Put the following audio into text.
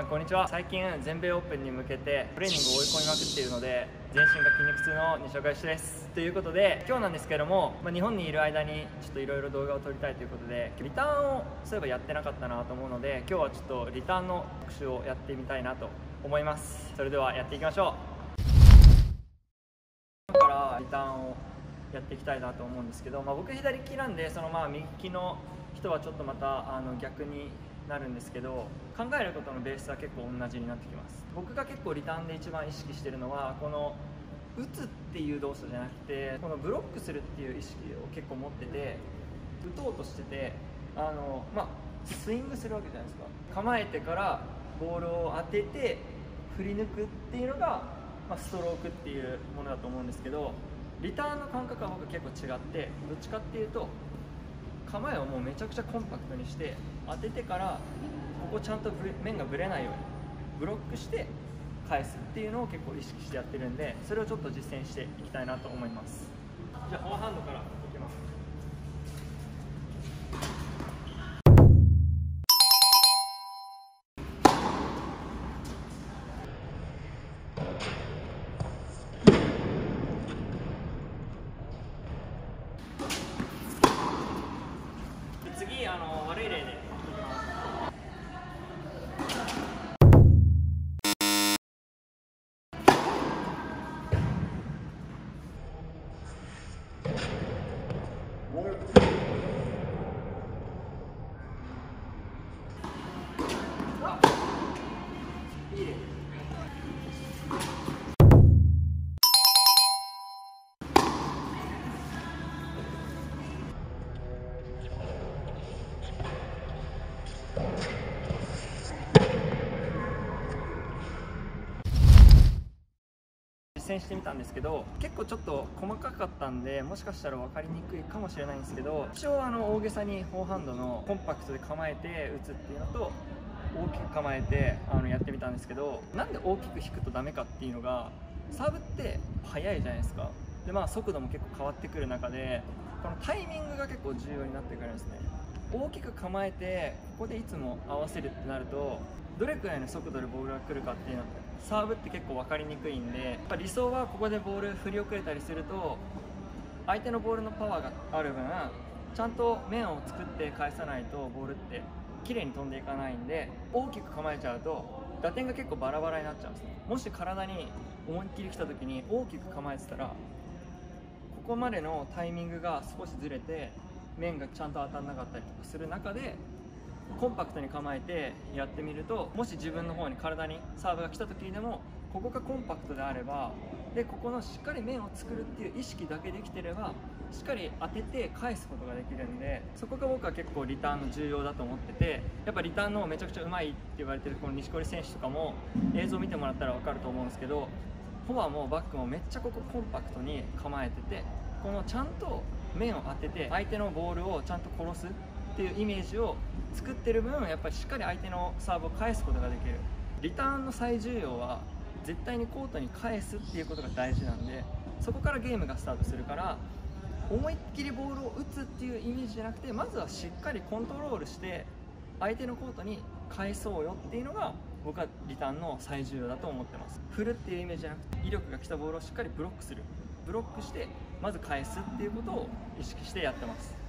こんにちは。最近全米オープンに向けてトレーニングを追い込みまくっているので、全身が筋肉痛の西岡義ですということで、今日なんですけども、日本にいる間にちょっといろいろ動画を撮りたいということで、リターンをそういえばやってなかったなと思うので、今日はちょっとリターンの復習をやってみたいなと思います。それではやっていきましょう。今からリターンをやっていきたいなと思うんですけど、僕左利きなんで、右利きの人はちょっとまた逆になるんですけど、考えることのベースは結構同じになってきます。僕が結構リターンで一番意識してるのは、この打つっていう動作じゃなくて、このブロックするっていう意識を結構持ってて、打とうとしててスイングするわけじゃないですか。構えてからボールを当てて振り抜くっていうのが、ストロークっていうものだと思うんですけど、リターンの感覚は僕結構違って、どっちかっていうと構えをもうめちゃくちゃコンパクトにして当ててから、ここちゃんと面がぶれないようにブロックして返すっていうのを結構意識してやってるんで、それをちょっと実践していきたいなと思います。じゃあフォアハンドからいきます。次悪い例でいきます。いい例。実践してみたんですけど、結構ちょっと細かかったんで、もしかしたら分かりにくいかもしれないんですけど、一応大げさにフォーハンドのコンパクトで構えて打つっていうのと、大きく構えてやってみたんですけど、なんで大きく引くとダメかっていうのが、サーブって速いじゃないですか。で速度も結構変わってくる中で、このタイミングが結構重要になってくるんですね。大きく構えてここでいつも合わせるってなると、どれくらいの速度でボールが来るかっていうのってサーブって結構分かりにくいんで、理想はここでボール振り遅れたりすると、相手のボールのパワーがある分ちゃんと面を作って返さないとボールって綺麗に飛んでいかないんで、大きく構えちゃうと打点が結構バラバラになっちゃうんですね。もし体に思いっきり来た時に大きく構えてたら、ここまでのタイミングが少しずれて面がちゃんと当たらなかったりとかする中で、コンパクトに構えてやってみると、もし自分の方に体にサーブが来た時にでも、ここがコンパクトであれば、でここのしっかり面を作るっていう意識だけできてれば、しっかり当てて返すことができるんで、そこが僕は結構リターンの重要だと思ってて、やっぱリターンのめちゃくちゃうまいって言われてるこの錦織選手とかも映像を見てもらったら分かると思うんですけど、フォアもバックもめっちゃここコンパクトに構えてて、このちゃんと面を当てて相手のボールをちゃんと殺すっていうイメージを作ってる分、やっぱりしっかり相手のサーブを返すことができる。リターンの最重要は絶対にコートに返すっていうことが大事なんで、そこからゲームがスタートするから、思いっきりボールを打つっていうイメージじゃなくて、まずはしっかりコントロールして相手のコートに返そうよっていうのが僕はリターンの最重要だと思ってます。振るっていうイメージじゃなくて、威力が来たボールをしっかりブロックする、ブロックしてまず返すっていうことを意識してやってます。